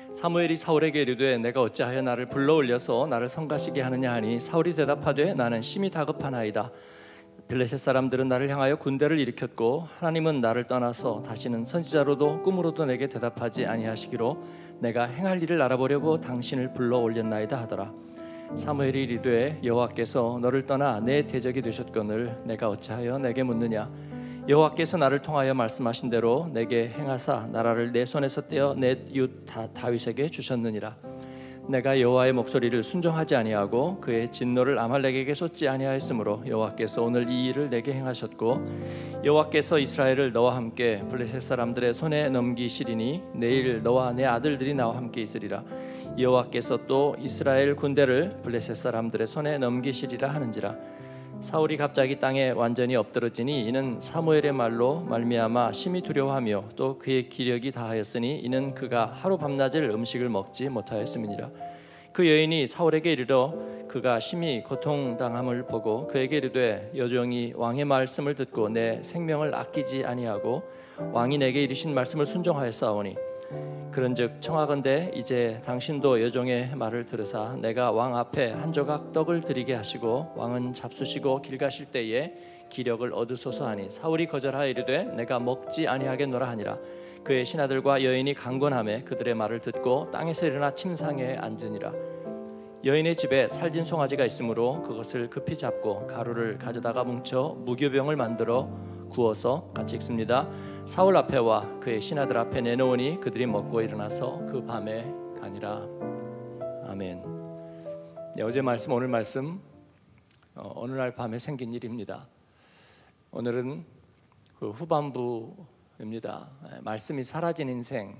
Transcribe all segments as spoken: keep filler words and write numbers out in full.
사무엘이 사울에게 이르되 내가 어찌하여 나를 불러올려서 나를 성가시게 하느냐 하니 사울이 대답하되 나는 심히 다급하나이다. 블레셋 사람들은 나를 향하여 군대를 일으켰고 하나님은 나를 떠나서 다시는 선지자로도 꿈으로도 내게 대답하지 아니하시기로 내가 행할 일을 알아보려고 당신을 불러올렸나이다 하더라. 사무엘이 이르되 여호와께서 너를 떠나 내 대적이 되셨거늘 내가 어찌하여 내게 묻느냐. 여호와께서 나를 통하여 말씀하신 대로 내게 행하사 나라를 내 손에서 떼어 내 이웃 다윗에게 주셨느니라. 내가 여호와의 목소리를 순종하지 아니하고 그의 진노를 아말렉에게 쏟지 아니하였으므로 여호와께서 오늘 이 일을 내게 행하셨고 여호와께서 이스라엘을 너와 함께 블레셋 사람들의 손에 넘기시리니 내일 너와 내 아들들이 나와 함께 있으리라. 여호와께서 또 이스라엘 군대를 블레셋 사람들의 손에 넘기시리라 하는지라. 사울이 갑자기 땅에 완전히 엎드러지니 이는 사무엘의 말로 말미암아 심히 두려워하며 또 그의 기력이 다하였으니 이는 그가 하루 밤낮을 음식을 먹지 못하였음이니라. 그 여인이 사울에게 이르러 그가 심히 고통당함을 보고 그에게 이르되 여종이 왕의 말씀을 듣고 내 생명을 아끼지 아니하고 왕이 내게 이르신 말씀을 순종하였사오니 그런즉 청하건대 이제 당신도 여종의 말을 들으사 내가 왕 앞에 한 조각 떡을 드리게 하시고 왕은 잡수시고 길 가실 때에 기력을 얻으소서 하니 사울이 거절하여 이르되 내가 먹지 아니하겠노라 하니라. 그의 신하들과 여인이 강권하매 그들의 말을 듣고 땅에서 일어나 침상에 앉으니라. 여인의 집에 살진 송아지가 있으므로 그것을 급히 잡고 가루를 가져다가 뭉쳐 무교병을 만들어 구워서 같이 읽습니다. 사울 앞에와 그의 신하들 앞에 내놓으니 그들이 먹고 일어나서 그 밤에 가니라. 아멘. 네, 어제 말씀 오늘 말씀 어, 어느 날 밤에 생긴 일입니다. 오늘은 그 후반부입니다. 말씀이 사라진 인생.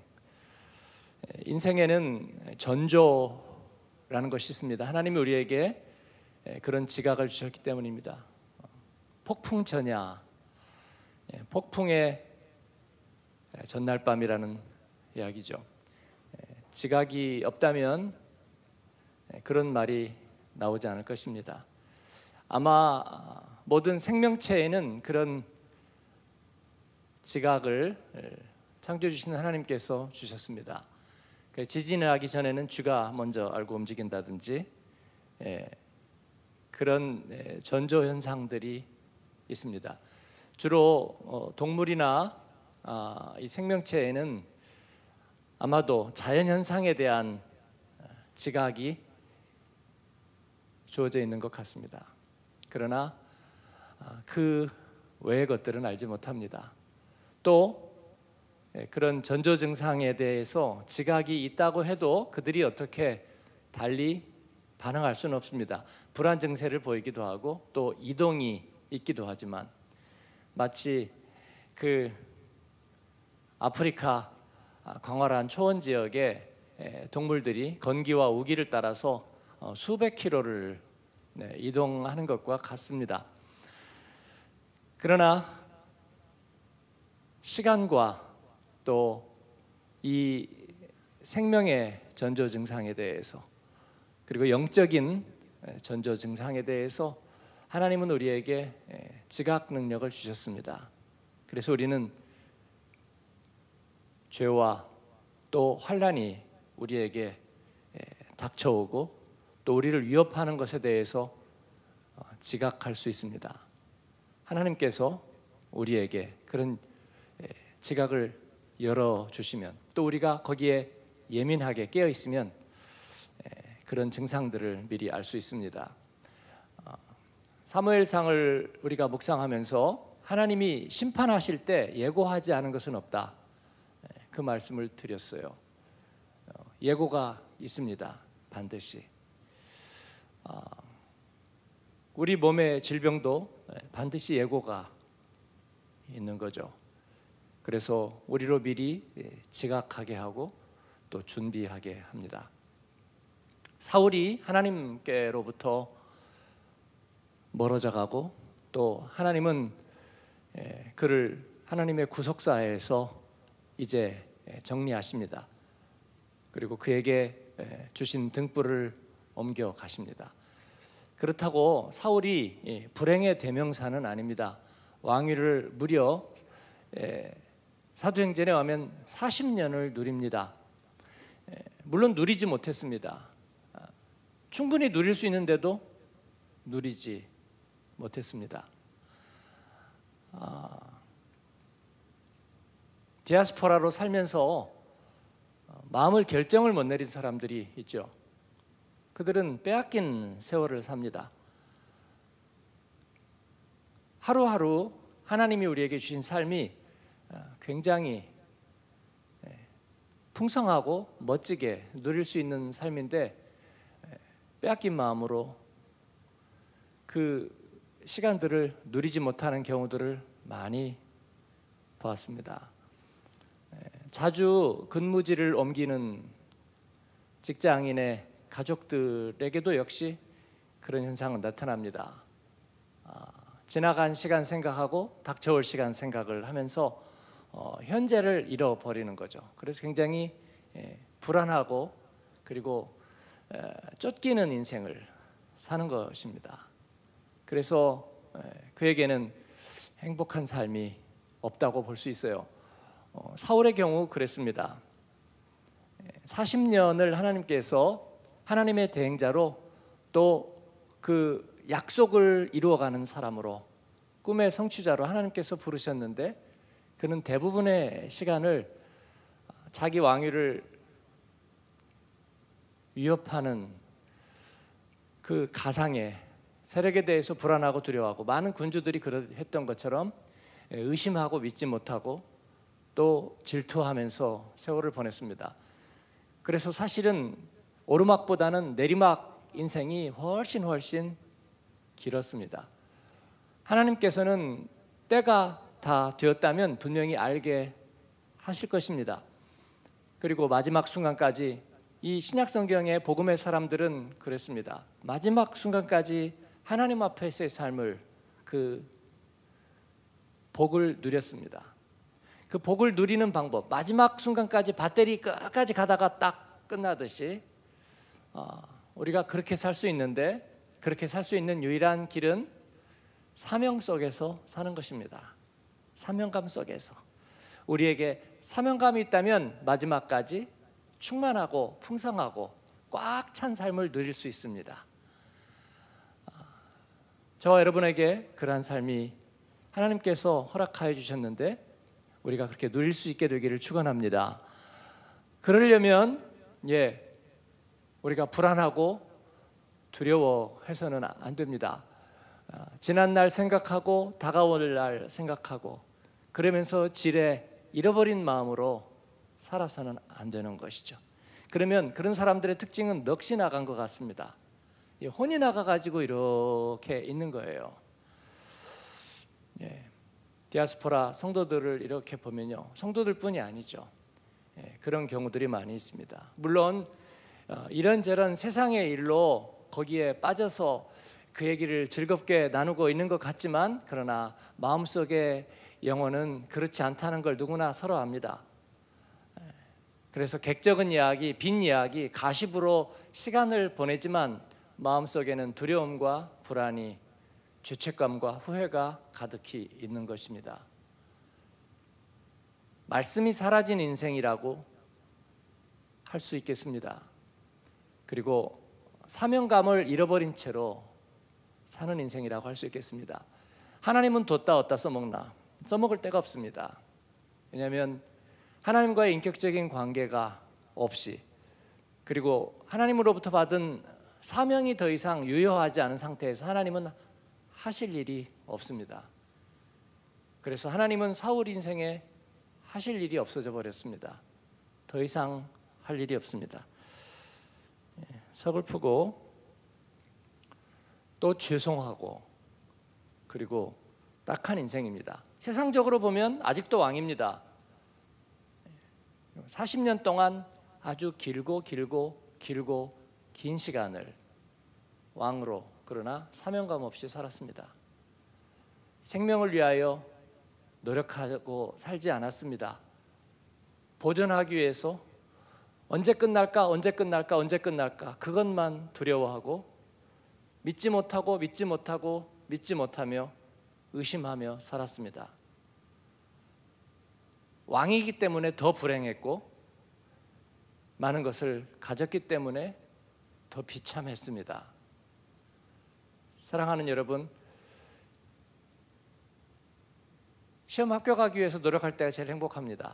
인생에는 전조라는 것이 있습니다. 하나님이 우리에게 그런 지각을 주셨기 때문입니다. 폭풍전야, 폭풍의 전날 밤이라는 이야기죠. 지각이 없다면 그런 말이 나오지 않을 것입니다. 아마 모든 생명체에는 그런 지각을 창조해 주신 하나님께서 주셨습니다. 지진이 나기 전에는 쥐가 먼저 알고 움직인다든지 그런 전조 현상들이 있습니다. 주로 동물이나 이 생명체에는 아마도 자연현상에 대한 지각이 주어져 있는 것 같습니다. 그러나 그 외의 것들은 알지 못합니다. 또 그런 전조 증상에 대해서 지각이 있다고 해도 그들이 어떻게 달리 반응할 수는 없습니다. 불안 증세를 보이기도 하고 또 이동이 있기도 하지만 마치 그 아프리카 광활한 초원 지역의 동물들이 건기와 우기를 따라서 수백 킬로를 이동하는 것과 같습니다. 그러나 시간과 또 이 생명의 전조 증상에 대해서 그리고 영적인 전조 증상에 대해서 하나님은 우리에게 지각 능력을 주셨습니다. 그래서 우리는 죄와 또 환난이 우리에게 닥쳐오고 또 우리를 위협하는 것에 대해서 지각할 수 있습니다. 하나님께서 우리에게 그런 지각을 열어주시면 또 우리가 거기에 예민하게 깨어있으면 그런 증상들을 미리 알 수 있습니다. 사무엘상을 우리가 묵상하면서 하나님이 심판하실 때 예고하지 않은 것은 없다, 그 말씀을 드렸어요. 예고가 있습니다. 반드시 우리 몸의 질병도 반드시 예고가 있는 거죠. 그래서 우리로 미리 지각하게 하고 또 준비하게 합니다. 사울이 하나님께로부터 멀어져 가고 또 하나님은 그를 하나님의 구속사에서 이제 정리하십니다. 그리고 그에게 주신 등불을 옮겨 가십니다. 그렇다고 사울이 불행의 대명사는 아닙니다. 왕위를 무려 사도행전에 가면 사십 년을 누립니다. 물론 누리지 못했습니다. 충분히 누릴 수 있는데도 누리지 못했습니다. 아, 디아스포라로 살면서 마음을 결정을 못 내린 사람들이 있죠. 그들은 빼앗긴 세월을 삽니다. 하루하루 하나님이 우리에게 주신 삶이 굉장히 풍성하고 멋지게 누릴 수 있는 삶인데 빼앗긴 마음으로 그 시간들을 누리지 못하는 경우들을 많이 보았습니다. 자주 근무지를 옮기는 직장인의 가족들에게도 역시 그런 현상은 나타납니다. 지나간 시간 생각하고 닥쳐올 시간 생각을 하면서 어, 현재를 잃어버리는 거죠. 그래서 굉장히 예, 불안하고 그리고 에, 쫓기는 인생을 사는 것입니다. 그래서 에, 그에게는 행복한 삶이 없다고 볼 수 있어요. 어, 사울의 경우 그랬습니다. 사십 년을 하나님께서 하나님의 대행자로 또 그 약속을 이루어가는 사람으로 꿈의 성취자로 하나님께서 부르셨는데 그는 대부분의 시간을 자기 왕위를 위협하는 그 가상의 세력에 대해서 불안하고 두려워하고 많은 군주들이 그랬던 것처럼 의심하고 믿지 못하고 또 질투하면서 세월을 보냈습니다. 그래서 사실은 오르막보다는 내리막 인생이 훨씬 훨씬 길었습니다. 하나님께서는 때가 다 되었다면 분명히 알게 하실 것입니다. 그리고 마지막 순간까지 이 신약 성경의 복음의 사람들은 그랬습니다. 마지막 순간까지 하나님 앞에서의 삶을 그 복을 누렸습니다. 그 복을 누리는 방법, 마지막 순간까지 배터리 끝까지 가다가 딱 끝나듯이 어, 우리가 그렇게 살 수 있는데 그렇게 살 수 있는 유일한 길은 사명 속에서 사는 것입니다. 사명감 속에서 우리에게 사명감이 있다면 마지막까지 충만하고 풍성하고 꽉 찬 삶을 누릴 수 있습니다. 저와 여러분에게 그러한 삶이 하나님께서 허락하여 주셨는데 우리가 그렇게 누릴 수 있게 되기를 축원합니다. 그러려면 예, 우리가 불안하고 두려워해서는 안 됩니다. 지난 날 생각하고 다가올 날 생각하고 그러면서 지레 잃어버린 마음으로 살아서는 안 되는 것이죠. 그러면 그런 사람들의 특징은 넋이 나간 것 같습니다. 혼이 나가가지고 이렇게 있는 거예요. 예, 디아스포라 성도들을 이렇게 보면요, 성도들뿐이 아니죠. 예, 그런 경우들이 많이 있습니다. 물론 어, 이런저런 세상의 일로 거기에 빠져서 그 얘기를 즐겁게 나누고 있는 것 같지만 그러나 마음속의 영혼은 그렇지 않다는 걸 누구나 서로 압니다. 그래서 객적인 이야기, 빈 이야기, 가십으로 시간을 보내지만 마음속에는 두려움과 불안이, 죄책감과 후회가 가득히 있는 것입니다. 말씀이 사라진 인생이라고 할 수 있겠습니다. 그리고 사명감을 잃어버린 채로 사는 인생이라고 할 수 있겠습니다. 하나님은 뒀다 얻다 써먹나? 써먹을 데가 없습니다. 왜냐하면 하나님과의 인격적인 관계가 없이 그리고 하나님으로부터 받은 사명이 더 이상 유효하지 않은 상태에서 하나님은 하실 일이 없습니다. 그래서 하나님은 사울 인생에 하실 일이 없어져 버렸습니다. 더 이상 할 일이 없습니다. 서글프고 또 죄송하고 그리고 딱한 인생입니다. 세상적으로 보면 아직도 왕입니다. 사십 년 동안 아주 길고 길고 길고 긴 시간을 왕으로 그러나 사명감 없이 살았습니다. 생명을 위하여 노력하고 살지 않았습니다. 보존하기 위해서 언제 끝날까 언제 끝날까 언제 끝날까 그것만 두려워하고 믿지 못하고 믿지 못하고 믿지 못하며 의심하며 살았습니다. 왕이기 때문에 더 불행했고 많은 것을 가졌기 때문에 더 비참했습니다. 사랑하는 여러분, 시험 합격하기 위해서 노력할 때가 제일 행복합니다.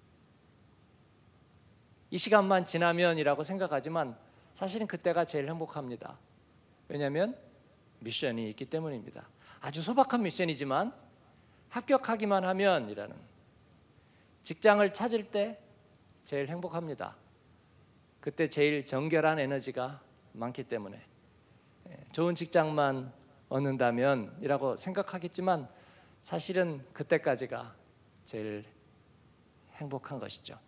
이 시간만 지나면이라고 생각하지만 사실은 그때가 제일 행복합니다. 왜냐하면 미션이 있기 때문입니다. 아주 소박한 미션이지만 합격하기만 하면이라는, 직장을 찾을 때 제일 행복합니다. 그때 제일 정결한 에너지가 많기 때문에. 좋은 직장만 얻는다면 이라고 생각하겠지만 사실은 그때까지가 제일 행복한 것이죠.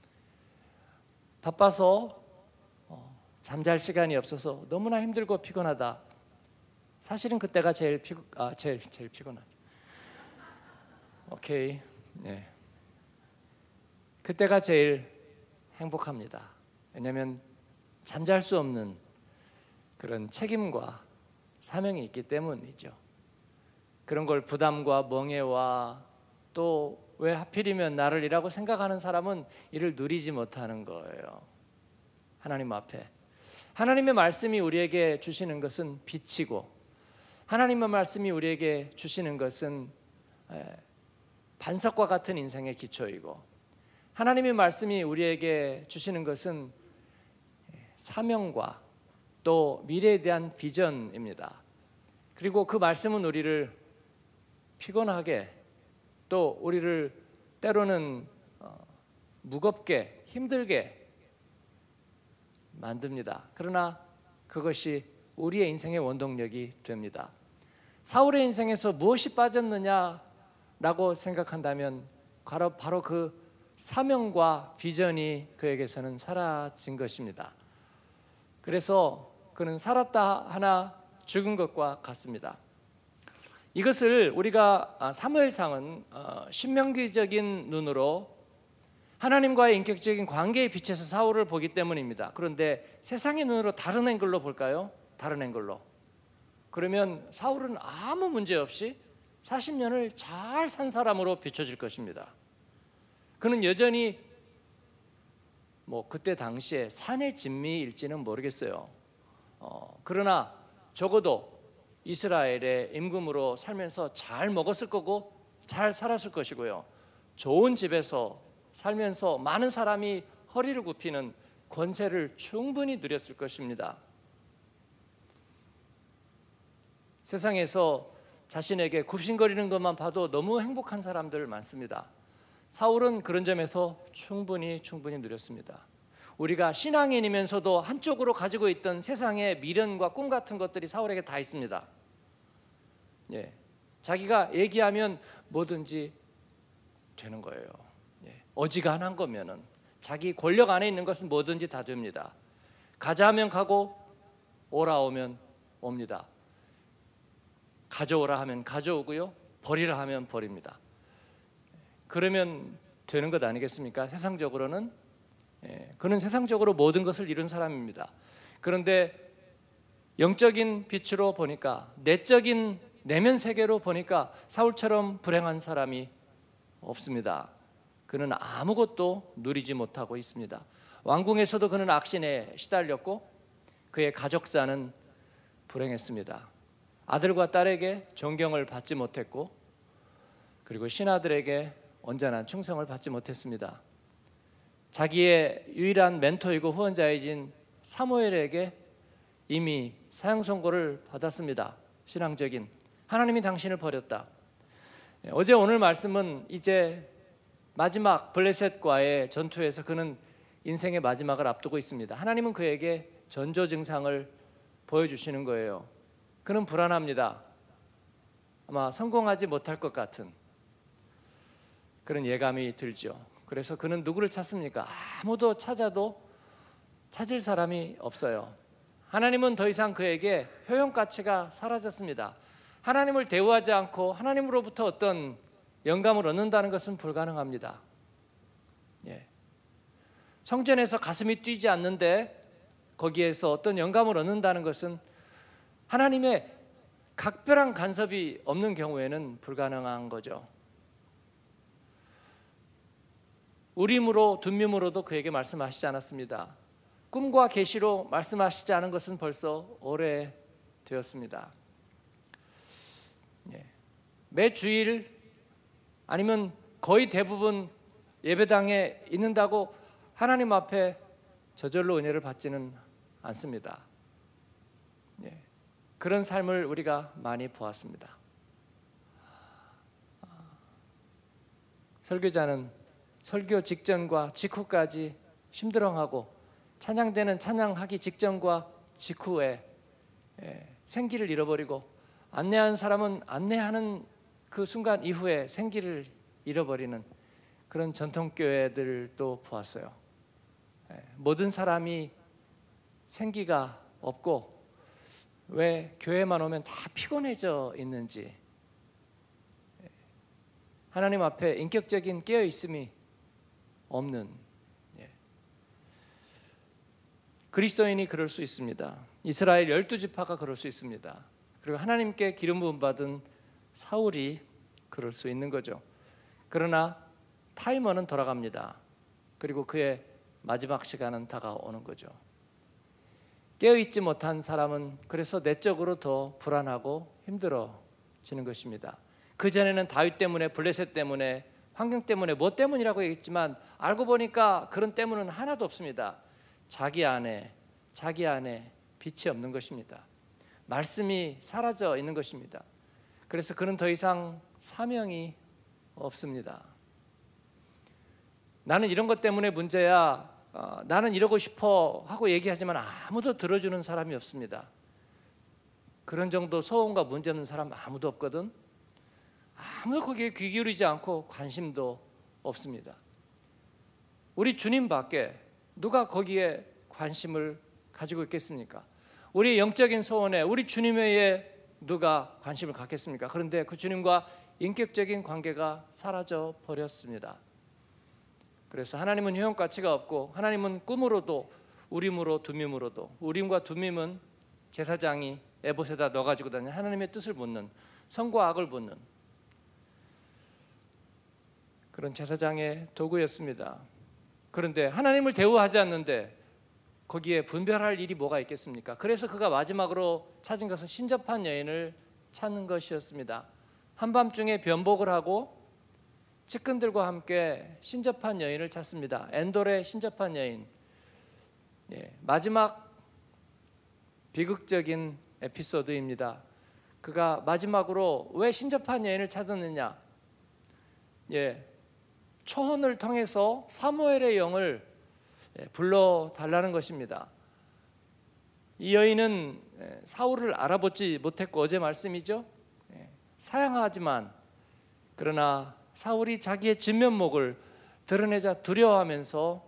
바빠서 어, 잠잘 시간이 없어서 너무나 힘들고 피곤하다. 사실은 그때가 제일 피곤 아 제일 제일 피곤하죠. 오케이, 네. 그때가 제일 행복합니다. 왜냐하면 잠잘 수 없는 그런 책임과 사명이 있기 때문이죠. 그런 걸 부담과 멍해와 또 왜 하필이면 나를 이라고 생각하는 사람은 이를 누리지 못하는 거예요. 하나님 앞에 하나님의 말씀이 우리에게 주시는 것은 빛이고, 하나님의 말씀이 우리에게 주시는 것은 반석과 같은 인생의 기초이고, 하나님의 말씀이 우리에게 주시는 것은 사명과 또 미래에 대한 비전입니다. 그리고 그 말씀은 우리를 피곤하게, 또 우리를 때로는 무겁게 힘들게 만듭니다. 그러나 그것이 우리의 인생의 원동력이 됩니다. 사울의 인생에서 무엇이 빠졌느냐라고 생각한다면 바로, 바로 그 사명과 비전이 그에게서는 사라진 것입니다. 그래서 그는 살았다 하나 죽은 것과 같습니다. 이것을 우리가 사무엘상은 신명기적인 눈으로 하나님과의 인격적인 관계에 비춰서 사울을 보기 때문입니다. 그런데 세상의 눈으로 다른 앵글로 볼까요? 다른 앵글로. 그러면 사울은 아무 문제 없이 사십 년을 잘 산 사람으로 비춰질 것입니다. 그는 여전히 뭐 그때 당시에 산의 진미일지는 모르겠어요. 어, 그러나 적어도 이스라엘의 임금으로 살면서 잘 먹었을 거고 잘 살았을 것이고요. 좋은 집에서 살면서 많은 사람이 허리를 굽히는 권세를 충분히 누렸을 것입니다. 세상에서 자신에게 굽신거리는 것만 봐도 너무 행복한 사람들 많습니다. 사울은 그런 점에서 충분히 충분히 누렸습니다. 우리가 신앙인이면서도 한쪽으로 가지고 있던 세상의 미련과 꿈 같은 것들이 사울에게 다 있습니다. 예, 자기가 얘기하면 뭐든지 되는 거예요. 예, 어지간한 거면은 자기 권력 안에 있는 것은 뭐든지 다 됩니다. 가자 하면 가고 오라 오면 옵니다. 가져오라 하면 가져오고요, 버리라 하면 버립니다. 그러면 되는 것 아니겠습니까? 세상적으로는. 예, 그는 세상적으로 모든 것을 이룬 사람입니다. 그런데 영적인 빛으로 보니까, 내적인 내면 세계로 보니까 사울처럼 불행한 사람이 없습니다. 그는 아무것도 누리지 못하고 있습니다. 왕궁에서도 그는 악신에 시달렸고 그의 가족사는 불행했습니다. 아들과 딸에게 존경을 받지 못했고, 그리고 신하들에게 온전한 충성을 받지 못했습니다. 자기의 유일한 멘토이고 후원자이신 사무엘에게 이미 사형 선고를 받았습니다. 신앙적인 하나님이 당신을 버렸다. 어제 오늘 말씀은 이제 마지막 블레셋과의 전투에서 그는 인생의 마지막을 앞두고 있습니다. 하나님은 그에게 전조 증상을 보여주시는 거예요. 그는 불안합니다. 아마 성공하지 못할 것 같은 그런 예감이 들죠. 그래서 그는 누구를 찾습니까? 아무도 찾아도 찾을 사람이 없어요. 하나님은 더 이상 그에게 효용가치가 사라졌습니다. 하나님을 대우하지 않고 하나님으로부터 어떤 영감을 얻는다는 것은 불가능합니다. 예. 성전에서 가슴이 뛰지 않는데 거기에서 어떤 영감을 얻는다는 것은 하나님의 각별한 간섭이 없는 경우에는 불가능한 거죠. 우림으로 둠밈으로도 그에게 말씀하시지 않았습니다. 꿈과 계시로 말씀하시지 않은 것은 벌써 오래되었습니다. 예. 매 주일 아니면 거의 대부분 예배당에 있는다고 하나님 앞에 저절로 은혜를 받지는 않습니다. 예. 그런 삶을 우리가 많이 보았습니다. 설교자는 설교 직전과 직후까지 힘들어하고 찬양대는 찬양하기 직전과 직후에 생기를 잃어버리고 안내하는 사람은 안내하는 그 순간 이후에 생기를 잃어버리는 그런 전통교회들도 보았어요. 모든 사람이 생기가 없고 왜 교회만 오면 다 피곤해져 있는지, 하나님 앞에 인격적인 깨어있음이 없는, 예. 그리스도인이 그럴 수 있습니다. 이스라엘 열두 지파가 그럴 수 있습니다. 그리고 하나님께 기름 부음 받은 사울이 그럴 수 있는 거죠. 그러나 타이머는 돌아갑니다. 그리고 그의 마지막 시간은 다가오는 거죠. 깨어있지 못한 사람은 그래서 내적으로 더 불안하고 힘들어지는 것입니다. 그전에는 다윗 때문에, 블레셋 때문에, 환경 때문에, 뭐 때문이라고 얘기했지만 알고 보니까 그런 때문은 하나도 없습니다. 자기 안에 자기 안에 빛이 없는 것입니다. 말씀이 사라져 있는 것입니다. 그래서 그는 더 이상 사명이 없습니다. 나는 이런 것 때문에 문제야, 어, 나는 이러고 싶어 하고 얘기하지만 아무도 들어주는 사람이 없습니다. 그런 정도 소원과 문제 없는 사람 아무도 없거든. 아무도 거기에 귀 기울이지 않고 관심도 없습니다. 우리 주님 밖에 누가 거기에 관심을 가지고 있겠습니까? 우리 영적인 소원에 우리 주님 외에 누가 관심을 갖겠습니까? 그런데 그 주님과 인격적인 관계가 사라져 버렸습니다. 그래서 하나님은 효용가치가 없고, 하나님은 꿈으로도 우림으로 둠밈으로도, 우림과 둠밈은 제사장이 에봇에다 넣어가지고 다니는 하나님의 뜻을 묻는, 선과 악을 묻는 그런 제사장의 도구였습니다. 그런데 하나님을 대우하지 않는데 거기에 분별할 일이 뭐가 있겠습니까? 그래서 그가 마지막으로 찾은 것은 신접한 여인을 찾는 것이었습니다. 한밤중에 변복을 하고 측근들과 함께 신접한 여인을 찾습니다. 엔돌의 신접한 여인. 예, 마지막 비극적인 에피소드입니다. 그가 마지막으로 왜 신접한 여인을 찾았느냐? 예, 초혼을 통해서 사무엘의 영을 불러달라는 것입니다. 이 여인은 사울을 알아보지 못했고, 어제 말씀이죠. 사양하지만 그러나 사울이 자기의 진면목을 드러내자 두려워하면서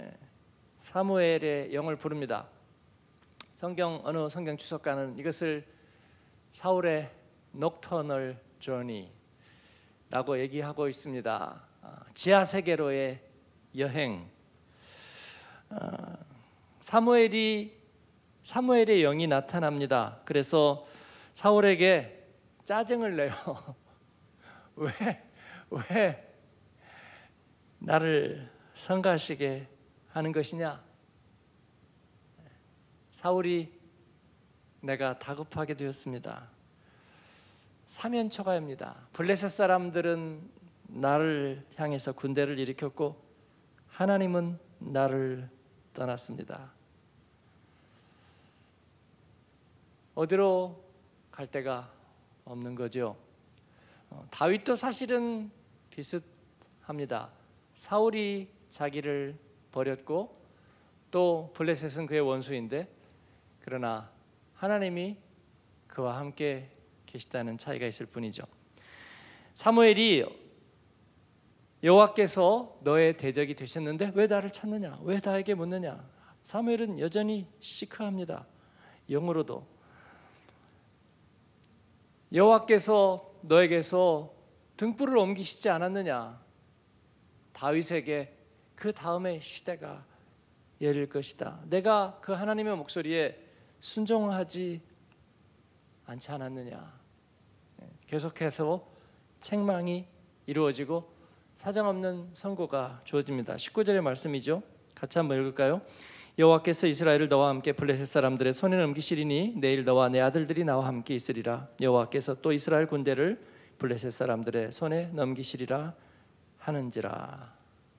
사무엘의 영을 부릅니다. 성경 어느 성경 주석가는 이것을 사울의 녹터널 저니라고 얘기하고 있습니다. 지하 세계로의 여행. 사무엘이 사무엘의 영이 나타납니다. 그래서 사울에게 짜증을 내요. 왜, 왜 나를 성가시게 하는 것이냐? 사울이 내가 다급하게 되었습니다. 사면초가입니다. 블레셋 사람들은 나를 향해서 군대를 일으켰고 하나님은 나를 떠났습니다. 어디로 갈 데가 없는 거죠. 어, 다윗도 사실은 비슷합니다. 사울이 자기를 버렸고 또 블레셋은 그의 원수인데, 그러나 하나님이 그와 함께 계시다는 차이가 있을 뿐이죠. 사무엘이 여호와께서 너의 대적이 되셨는데 왜 나를 찾느냐? 왜 나에게 묻느냐? 사무엘은 여전히 시크합니다. 영으로도. 여호와께서 너에게서 등불을 옮기시지 않았느냐? 다윗에게 그 다음의 시대가 열릴 것이다. 내가 그 하나님의 목소리에 순종하지 않지 않았느냐? 계속해서 책망이 이루어지고 사정없는 선고가 주어집니다. 십구 절의 말씀이죠. 같이 한번 읽을까요? 여호와께서 이스라엘을 너와 함께 블레셋 사람들의 손에 넘기시리니 내일 너와 내 아들들이 나와 함께 있으리라. 여호와께서 또 이스라엘 군대를 블레셋 사람들의 손에 넘기시리라 하는지라.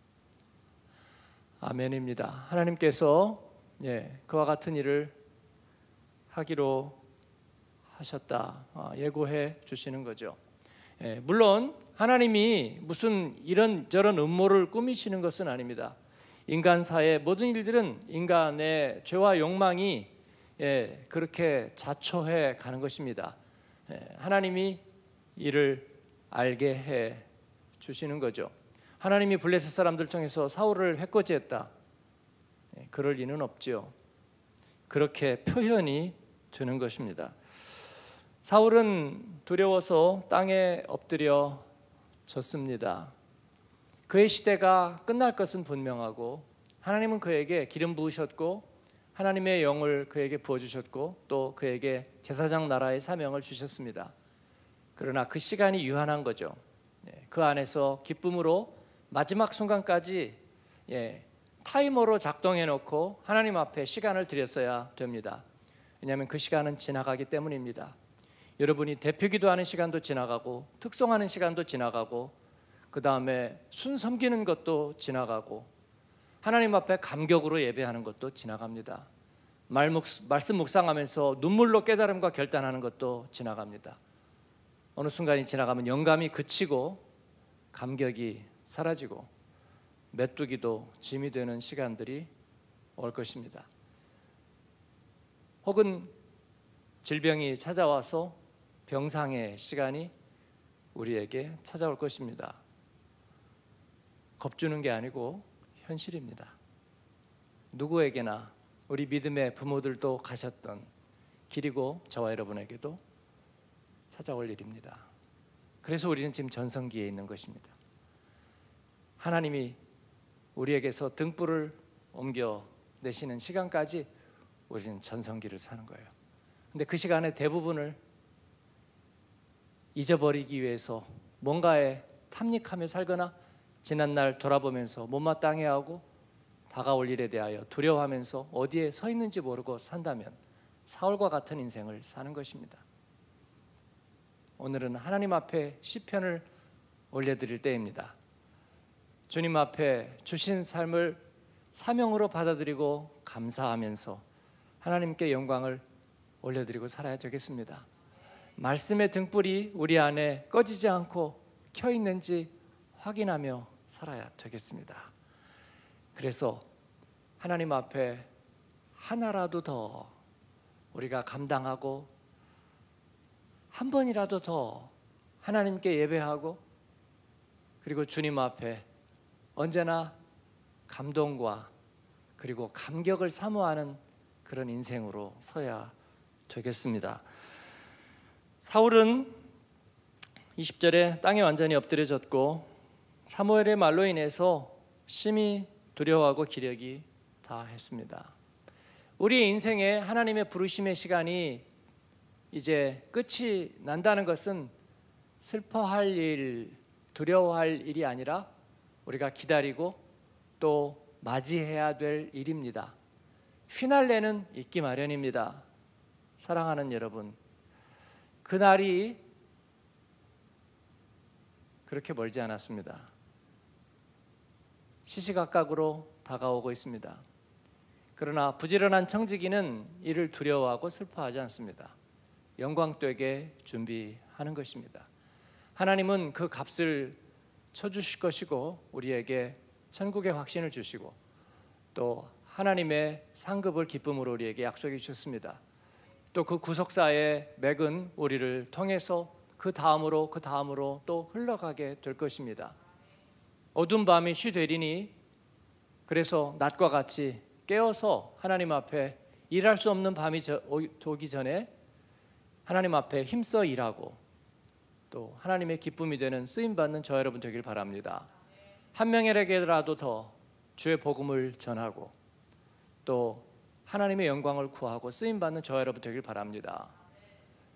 아멘입니다. 하나님께서 예, 그와 같은 일을 하기로 하셨다, 아, 예고해 주시는 거죠. 예, 물론 하나님이 무슨 이런저런 음모를 꾸미시는 것은 아닙니다. 인간사의 모든 일들은 인간의 죄와 욕망이 예, 그렇게 자초해 가는 것입니다. 예, 하나님이 이를 알게 해 주시는 거죠. 하나님이 블레셋 사람들 통해서 사울을 해코지했다, 예, 그럴 리는 없죠. 그렇게 표현이 되는 것입니다. 사울은 두려워서 땅에 엎드려 졌습니다. 그의 시대가 끝날 것은 분명하고 하나님은 그에게 기름 부으셨고 하나님의 영을 그에게 부어주셨고 또 그에게 제사장 나라의 사명을 주셨습니다. 그러나 그 시간이 유한한 거죠. 그 안에서 기쁨으로 마지막 순간까지 예, 타이머로 작동해 놓고 하나님 앞에 시간을 들였어야 됩니다. 왜냐하면 그 시간은 지나가기 때문입니다. 여러분이 대표기도하는 시간도 지나가고 특송하는 시간도 지나가고 그 다음에 순 섬기는 것도 지나가고 하나님 앞에 감격으로 예배하는 것도 지나갑니다. 말씀 묵상하면서 눈물로 깨달음과 결단하는 것도 지나갑니다. 어느 순간이 지나가면 영감이 그치고 감격이 사라지고 메뚜기도 짐이 되는 시간들이 올 것입니다. 혹은 질병이 찾아와서 병상의 시간이 우리에게 찾아올 것입니다. 겁주는 게 아니고 현실입니다. 누구에게나 우리 믿음의 부모들도 가셨던 길이고 저와 여러분에게도 찾아올 일입니다. 그래서 우리는 지금 전성기에 있는 것입니다. 하나님이 우리에게서 등불을 옮겨 내시는 시간까지 우리는 전성기를 사는 거예요. 근데 그 시간의 대부분을 잊어버리기 위해서 뭔가에 탐닉하며 살거나 지난날 돌아보면서 못마땅해하고 다가올 일에 대하여 두려워하면서 어디에 서 있는지 모르고 산다면 사울과 같은 인생을 사는 것입니다. 오늘은 하나님 앞에 시편을 올려드릴 때입니다. 주님 앞에 주신 삶을 사명으로 받아들이고 감사하면서 하나님께 영광을 올려드리고 살아야 되겠습니다. 말씀의 등불이 우리 안에 꺼지지 않고 켜 있는지 확인하며 살아야 되겠습니다. 그래서 하나님 앞에 하나라도 더 우리가 감당하고 한 번이라도 더 하나님께 예배하고 그리고 주님 앞에 언제나 감동과 그리고 감격을 사모하는 그런 인생으로 서야 되겠습니다. 사울은 이십 절에 땅에 완전히 엎드려졌고 사무엘의 말로 인해서 심히 두려워하고 기력이 다했습니다. 우리의 인생에 하나님의 부르심의 시간이 이제 끝이 난다는 것은 슬퍼할 일, 두려워할 일이 아니라 우리가 기다리고 또 맞이해야 될 일입니다. 피날레는 있기 마련입니다. 사랑하는 여러분, 그날이 그렇게 멀지 않았습니다. 시시각각으로 다가오고 있습니다. 그러나 부지런한 청지기는 이를 두려워하고 슬퍼하지 않습니다. 영광되게 준비하는 것입니다. 하나님은 그 값을 쳐주실 것이고 우리에게 천국의 확신을 주시고 또 하나님의 상급을 기쁨으로 우리에게 약속해 주셨습니다. 또 그 구속사의 맥은 우리를 통해서 그 다음으로 그 다음으로 또 흘러가게 될 것입니다. 어두운 밤이 쉬되리니 그래서 낮과 같이 깨어서 하나님 앞에 일할 수 없는 밤이 오기 전에 하나님 앞에 힘써 일하고 또 하나님의 기쁨이 되는 쓰임받는 저 여러분 되길 바랍니다. 한 명에게라도 더 주의 복음을 전하고 또 하나님의 영광을 구하고 쓰임받는 저 여러분 되길 바랍니다.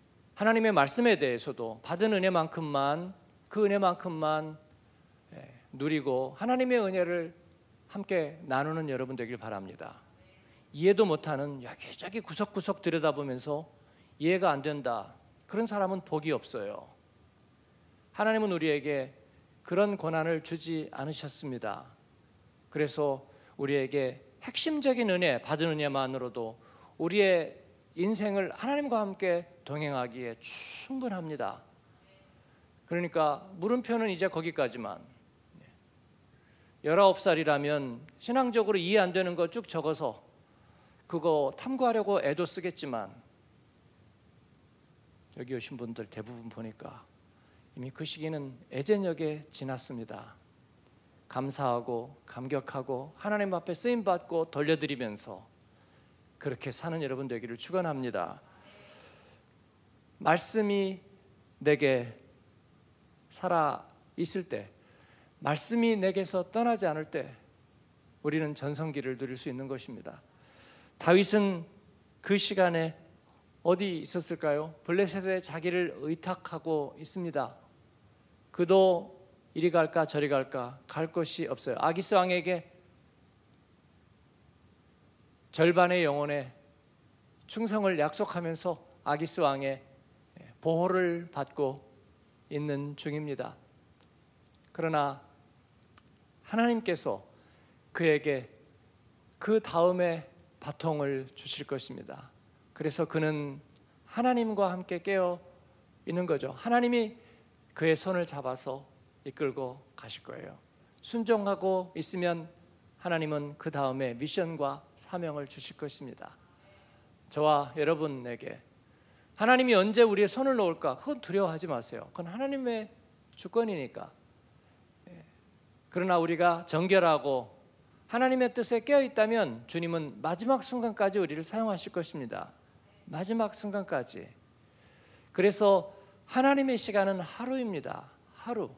하나님의 말씀에 대해서도 받은 은혜만큼만 그 은혜만큼만 누리고 하나님의 은혜를 함께 나누는 여러분 되길 바랍니다. 이해도 못하는 여기저기 구석구석 들여다보면서 이해가 안 된다, 그런 사람은 복이 없어요. 하나님은 우리에게 그런 고난을 주지 않으셨습니다. 그래서 우리에게 핵심적인 은혜, 받은 은혜만으로도 우리의 인생을 하나님과 함께 동행하기에 충분합니다. 그러니까 물음표는 이제 거기까지만. 열아홉 살이라면 신앙적으로 이해 안 되는 거 쭉 적어서 그거 탐구하려고 애도 쓰겠지만, 여기 오신 분들 대부분 보니까 이미 그 시기는 애제역에 지났습니다. 감사하고 감격하고 하나님 앞에 쓰임받고 돌려드리면서 그렇게 사는 여러분 되기를 축원합니다. 말씀이 내게 살아 있을 때, 말씀이 내게서 떠나지 않을 때 우리는 전성기를 누릴 수 있는 것입니다. 다윗은 그 시간에 어디 있었을까요? 블레셋에 자기를 의탁하고 있습니다. 그도 이리 갈까 저리 갈까 갈 곳이 없어요. 아기스 왕에게 절반의 영혼의 충성을 약속하면서 아기스 왕의 보호를 받고 있는 중입니다. 그러나 하나님께서 그에게 그 다음에 바통을 주실 것입니다. 그래서 그는 하나님과 함께 깨어 있는 거죠. 하나님이 그의 손을 잡아서 이끌고 가실 거예요. 순종하고 있으면 하나님은 그 다음에 미션과 사명을 주실 것입니다. 저와 여러분에게 하나님이 언제 우리의 손을 놓을까? 그건 두려워하지 마세요. 그건 하나님의 주권이니까. 그러나 우리가 정결하고 하나님의 뜻에 깨어 있다면 주님은 마지막 순간까지 우리를 사용하실 것입니다. 마지막 순간까지. 그래서 하나님의 시간은 하루입니다. 하루.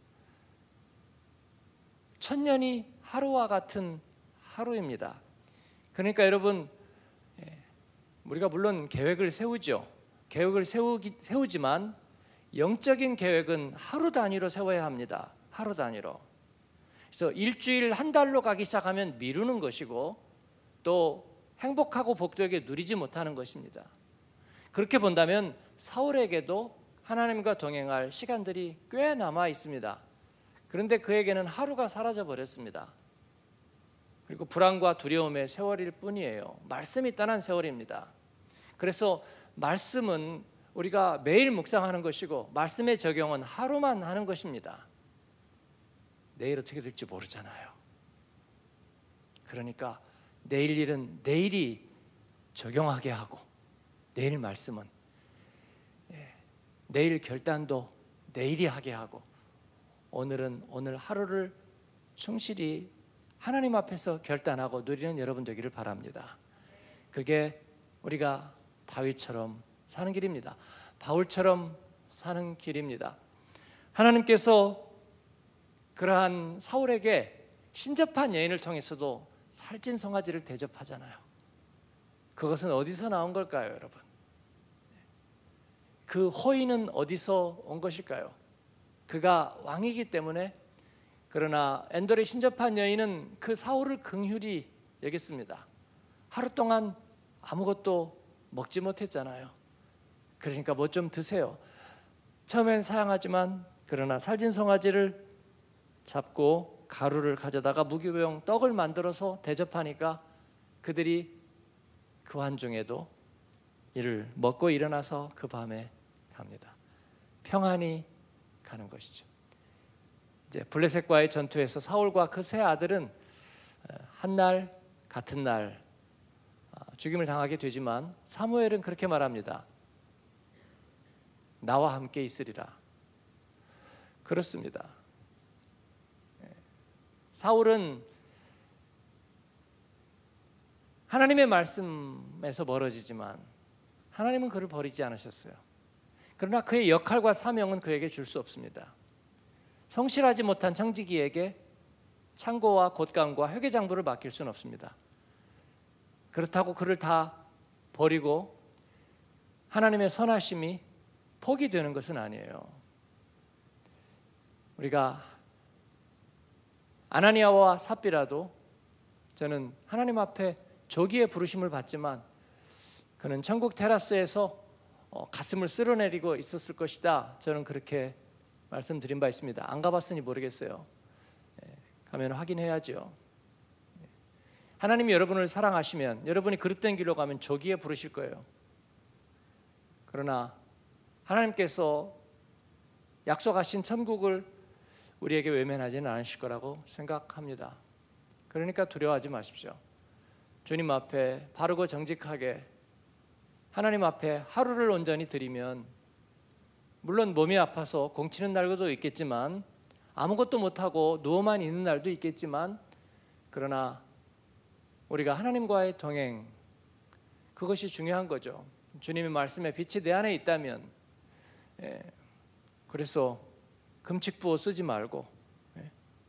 천년이 하루와 같은 하루입니다. 그러니까 여러분, 우리가 물론 계획을 세우죠. 계획을 세우기, 세우지만 영적인 계획은 하루 단위로 세워야 합니다. 하루 단위로. 그래서 일주일, 한 달로 가기 시작하면 미루는 것이고 또 행복하고 복되게 누리지 못하는 것입니다. 그렇게 본다면 사울에게도 하나님과 동행할 시간들이 꽤 남아 있습니다. 그런데 그에게는 하루가 사라져 버렸습니다. 그리고 불안과 두려움의 세월일 뿐이에요. 말씀이 떠난 세월입니다. 그래서 말씀은 우리가 매일 묵상하는 것이고 말씀의 적용은 하루만 하는 것입니다. 내일 어떻게 될지 모르잖아요. 그러니까 내일 일은 내일이 적용하게 하고, 내일 말씀은 내일 결단도 내일이 하게 하고, 오늘은 오늘 하루를 충실히 하나님 앞에서 결단하고 누리는 여러분 되기를 바랍니다. 그게 우리가 다윗처럼 사는 길입니다. 바울처럼 사는 길입니다. 하나님께서 그러한 사울에게 신접한 여인을 통해서도 살찐 송아지를 대접하잖아요. 그것은 어디서 나온 걸까요, 여러분? 그 호의는 어디서 온 것일까요? 그가 왕이기 때문에. 그러나 엔돌의 신접한 여인은 그 사울을 긍휼히 여겼습니다. 하루 동안 아무것도 먹지 못했잖아요. 그러니까 뭐 좀 드세요. 처음엔 사양하지만 그러나 살찐 송아지를 잡고 가루를 가져다가 무교병 떡을 만들어서 대접하니까 그들이 그 한중에도 이를 먹고 일어나서 그 밤에 갑니다. 평안히 가는 것이죠. 이제 블레셋과의 전투에서 사울과 그 세 아들은 한날 같은 날 죽임을 당하게 되지만 사무엘은 그렇게 말합니다. 나와 함께 있으리라. 그렇습니다. 사울은 하나님의 말씀에서 멀어지지만 하나님은 그를 버리지 않으셨어요. 그러나 그의 역할과 사명은 그에게 줄 수 없습니다. 성실하지 못한 청지기에게 창고와 곶감과 회계장부를 맡길 수는 없습니다. 그렇다고 그를 다 버리고 하나님의 선하심이 포기되는 것은 아니에요. 우리가 아나니아와 삽비라도 저는 하나님 앞에 조기에 부르심을 받지만 그는 천국 테라스에서 가슴을 쓸어내리고 있었을 것이다. 저는 그렇게 말씀드린 바 있습니다. 안 가봤으니 모르겠어요. 가면 확인해야죠. 하나님이 여러분을 사랑하시면 여러분이 그릇된 길로 가면 조기에 부르실 거예요. 그러나 하나님께서 약속하신 천국을 우리에게 외면하지는 않으실 거라고 생각합니다. 그러니까 두려워하지 마십시오. 주님 앞에 바르고 정직하게 하나님 앞에 하루를 온전히 드리면 물론 몸이 아파서 공치는 날도 있겠지만 아무것도 못하고 누워만 있는 날도 있겠지만 그러나 우리가 하나님과의 동행 그것이 중요한 거죠. 주님의 말씀에 빛이 내 안에 있다면 예, 그래서 금칙부호 쓰지 말고 예,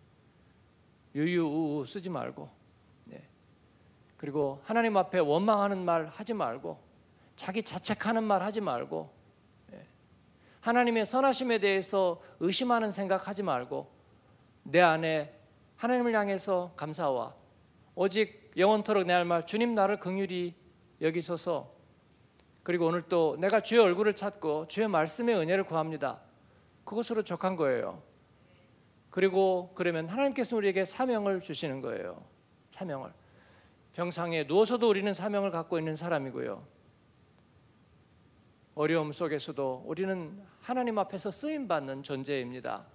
유유우우 쓰지 말고 예, 그리고 하나님 앞에 원망하는 말 하지 말고 자기 자책하는 말 하지 말고 예, 하나님의 선하심에 대해서 의심하는 생각 하지 말고 내 안에 하나님을 향해서 감사와 오직 영원토록 내 할 말 주님 나를 긍휼히 여기소서. 그리고 오늘 또 내가 주의 얼굴을 찾고 주의 말씀의 은혜를 구합니다. 그것으로 족한 거예요. 그리고 그러면 하나님께서 우리에게 사명을 주시는 거예요. 사명을. 병상에 누워서도 우리는 사명을 갖고 있는 사람이고요. 어려움 속에서도 우리는 하나님 앞에서 쓰임받는 존재입니다.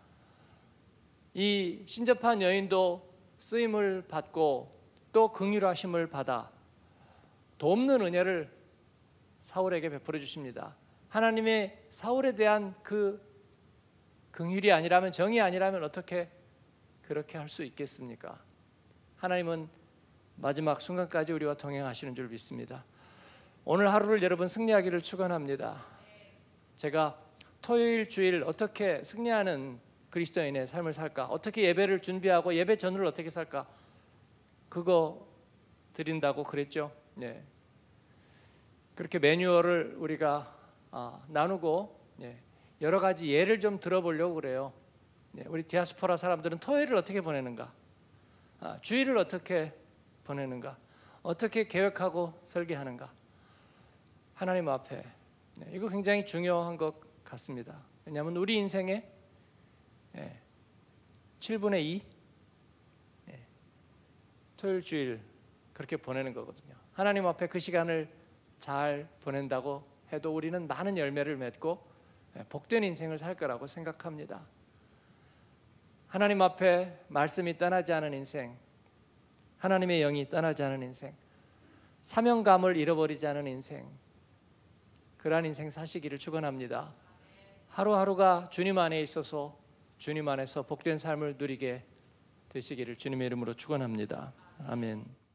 이 신접한 여인도 쓰임을 받고 또 긍휼하심을 받아 돕는 은혜를 사울에게 베풀어 주십니다. 하나님의 사울에 대한 그 긍휼이 아니라면 정이 아니라면 어떻게 그렇게 할 수 있겠습니까? 하나님은 마지막 순간까지 우리와 동행하시는 줄 믿습니다. 오늘 하루를 여러분 승리하기를 축원합니다. 제가 토요일 주일 어떻게 승리하는 그리스도인의 삶을 살까? 어떻게 예배를 준비하고 예배 전후를 어떻게 살까? 그거 드린다고 그랬죠. 네. 그렇게 매뉴얼을 우리가 아, 나누고 네. 여러 가지 예를 좀 들어보려고 그래요. 네. 우리 디아스포라 사람들은 토요일을 어떻게 보내는가? 아, 주일을 어떻게 보내는가? 어떻게 계획하고 설계하는가? 하나님 앞에 네. 이거 굉장히 중요한 것 같습니다. 왜냐하면 우리 인생의 네. 칠분의 이 네. 토요일 주일 그렇게 보내는 거거든요. 하나님 앞에 그 시간을 잘 보낸다고 해도 우리는 많은 열매를 맺고 복된 인생을 살 거라고 생각합니다. 하나님 앞에 말씀이 떠나지 않은 인생, 하나님의 영이 떠나지 않은 인생, 사명감을 잃어버리지 않은 인생, 그러한 인생 사시기를 축원합니다. 하루하루가 주님 안에 있어서 주님 안에서 복된 삶을 누리게 되시기를 주님의 이름으로 축원합니다. 아멘.